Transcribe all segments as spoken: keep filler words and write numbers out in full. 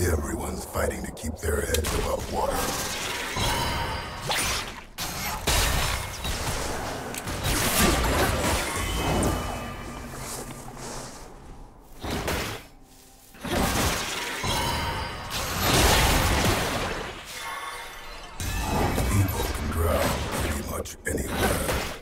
Everyone's fighting to keep their heads above water. People can drown pretty much anywhere.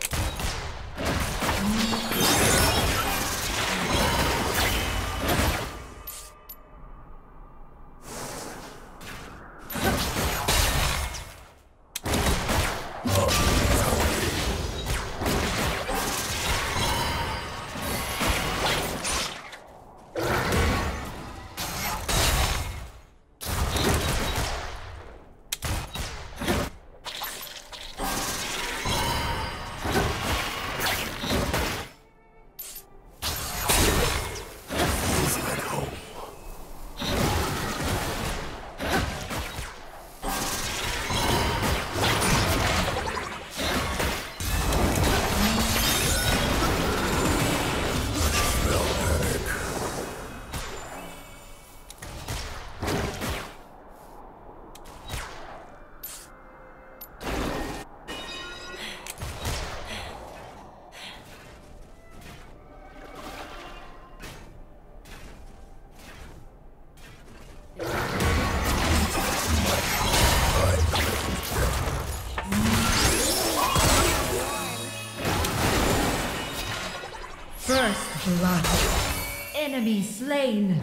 First blood. Enemy slain.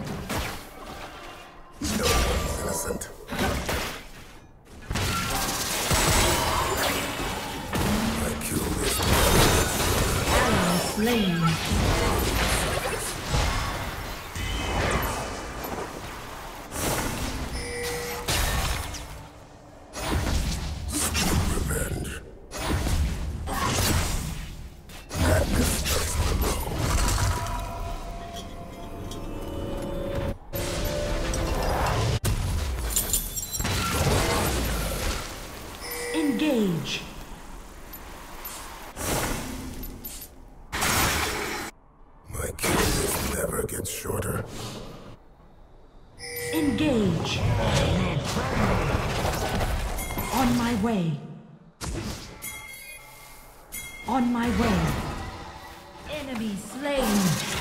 No one's innocent. I killed this Ally slain. revenge. Madness just below. Engage. My kill never gets shorter. Engage. On my way. On my way. Enemy slain.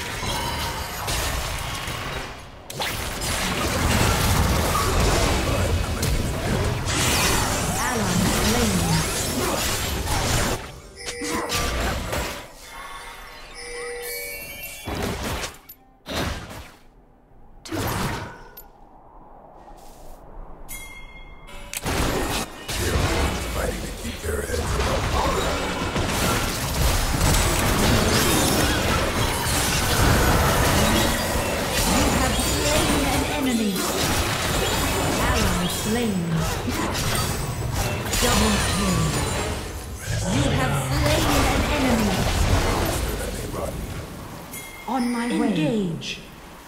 On my way. Engage.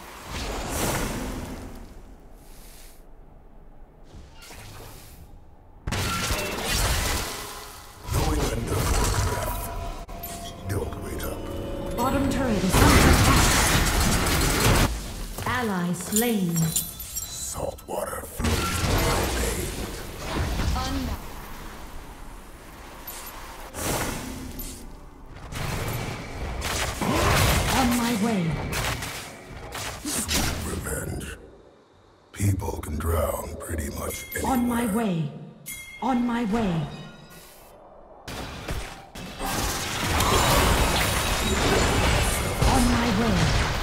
Going under warcraft. Don't wait up. Bottom turret is under attack. Ally slain. Salt water flows through my veins. Unknown. On my way. Revenge. People can drown pretty much anywhere. On my way. On my way. On my way.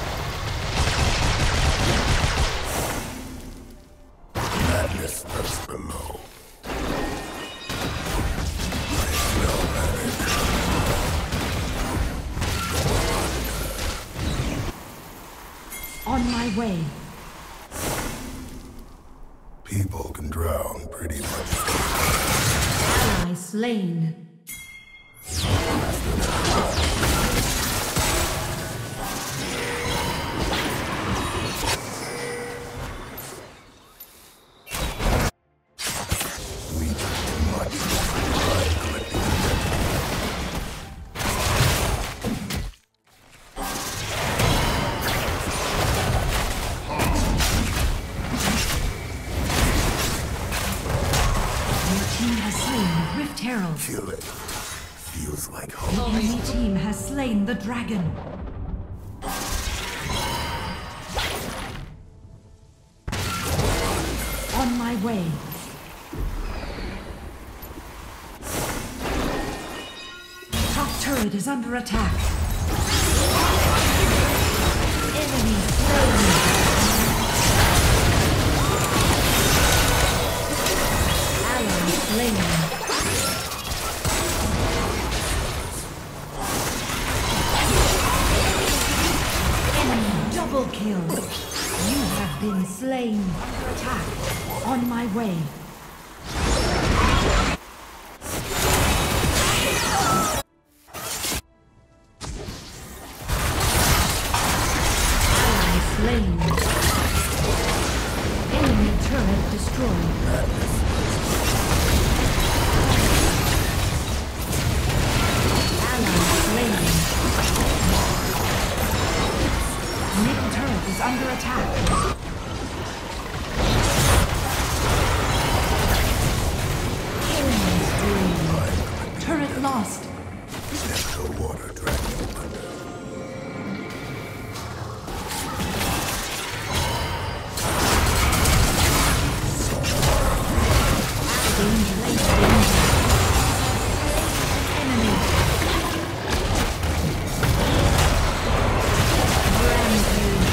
Madness just below. I smell panic. On my way. People can drown pretty much. Ally slain. We do too much by collecting debt. slain the Rift Herald. Kill it. Feels like home. The enemy team has slain the dragon. On my way. Top turret is under attack. Enemy slain. Ally slain. Enemy double kill. You have been slain. Under attack. On my way. Ally slain. Enemy turret destroyed. Ally slain. Middle turret is under attack. Turret lost. Let the water drag you under. Danger, danger. Enemy. Rampage.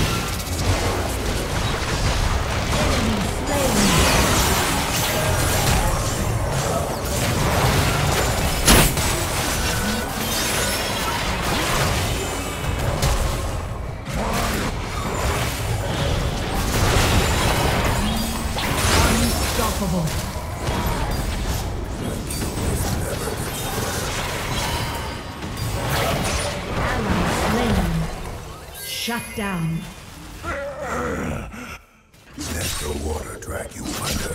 Enemy slain. Unstoppable. Ally slain. Shut down. Let the water drag you under.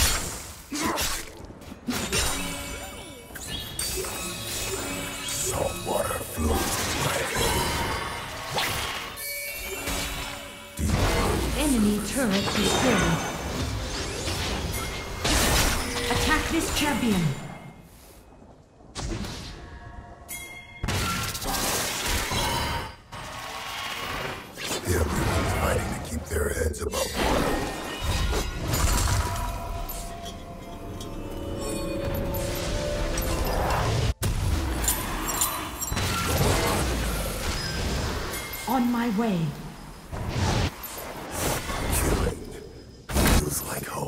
Salt water flows in my veins. Enemy turret destroyed. Attack this champion. Everyone's fighting to keep their heads above water. On my way. Killing feels like hope.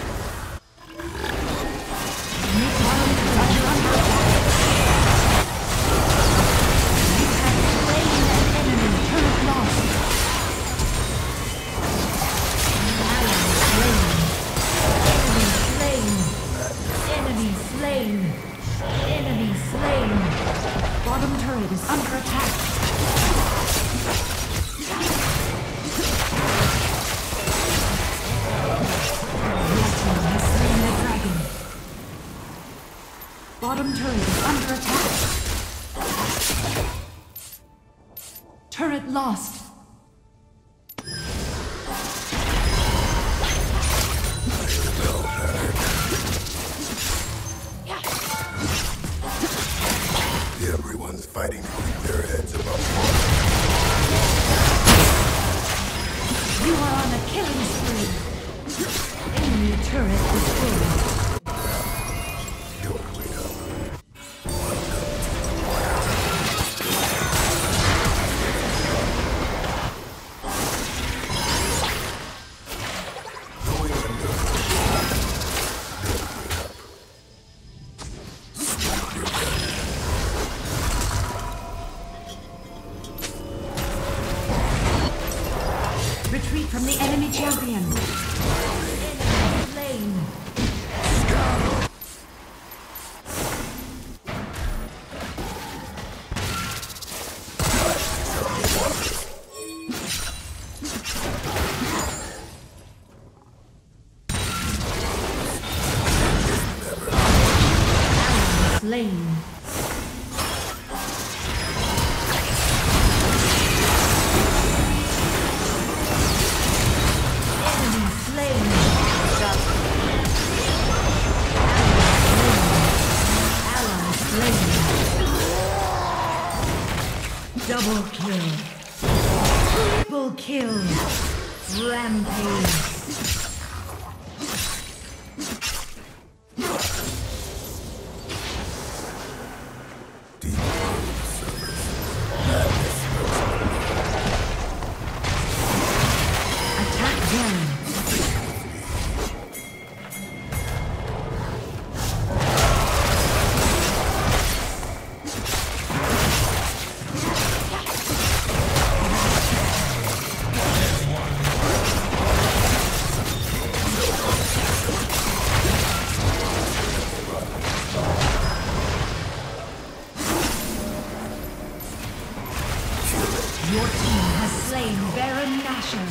Bottom turret is under attack. Your team has slain the dragon. Bottom turret is under attack. Turret lost. Everyone's fighting to keep their heads above water. You are on a killing spree. Enemy turret destroyed. Don't wait up. Going under. Don't wait up. Stop your gun. Retreat from the enemy champion. Enemy slain. Slain. Enemy slain. Rampage. Your team has slain Baron Nashor.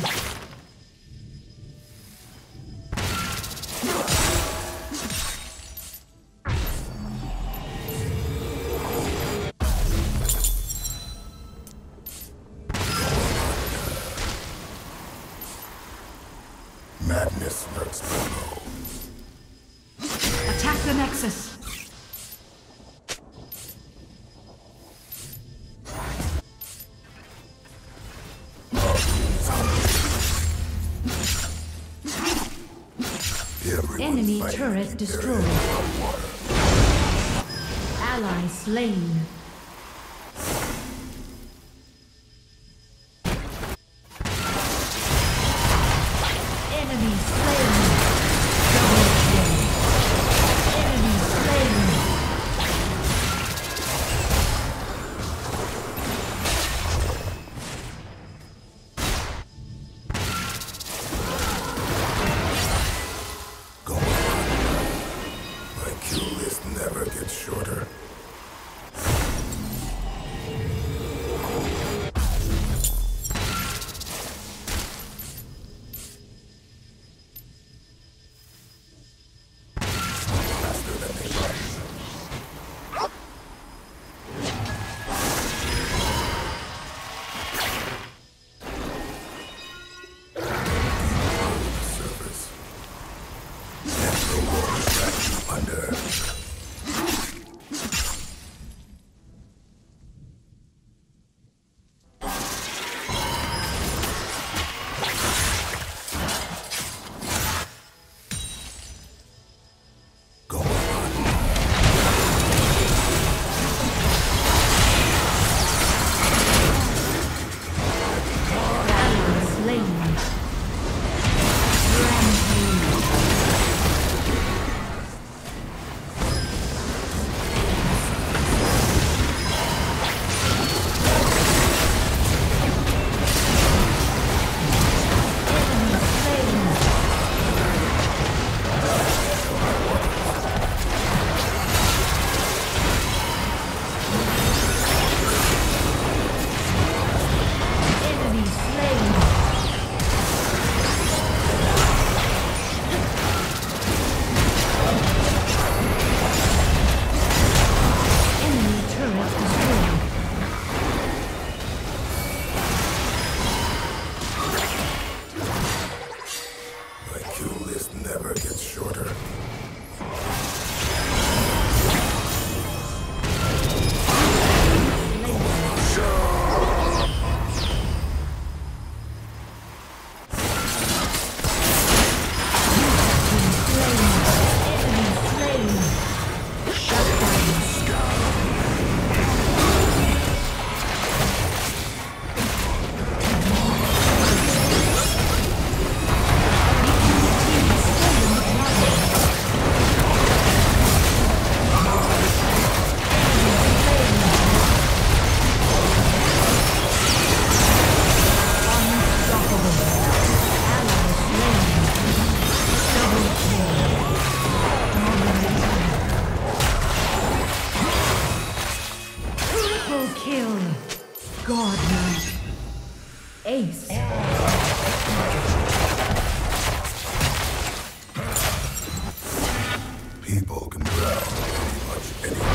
Madness lurks below. Attack the Nexus. Enemy turret destroyed. Ally slain. Enemy slain. Double kill. Enemy slain. Never gets shorter. Faster than they run. Service. Let the war drag you under. Never gets shorter. Kill. Godlike. Ace. People can drown pretty much anything.